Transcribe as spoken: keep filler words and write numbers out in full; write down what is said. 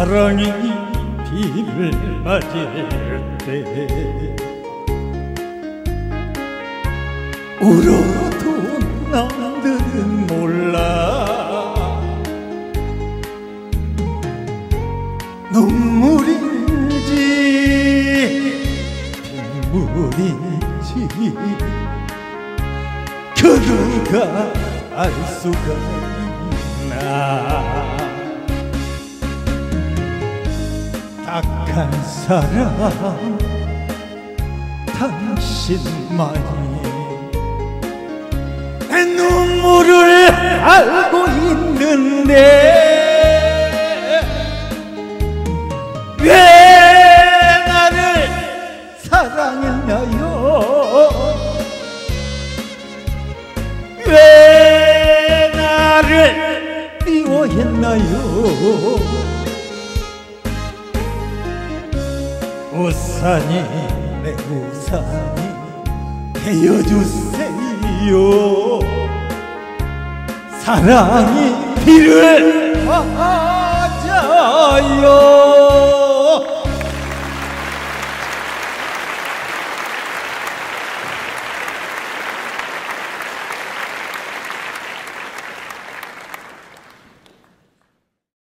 사랑이 비를 맞을 때 울어도 남들은 몰라. 눈물인지 빗물인지 그누가 알 수가 있나. 딱한 사람 당신만이 내 눈물을 알고 있는데 왜 나를 사랑했나요? 왜 나를 미워했나요? 우산이 내 우산이 되어주세요. 사랑이 비를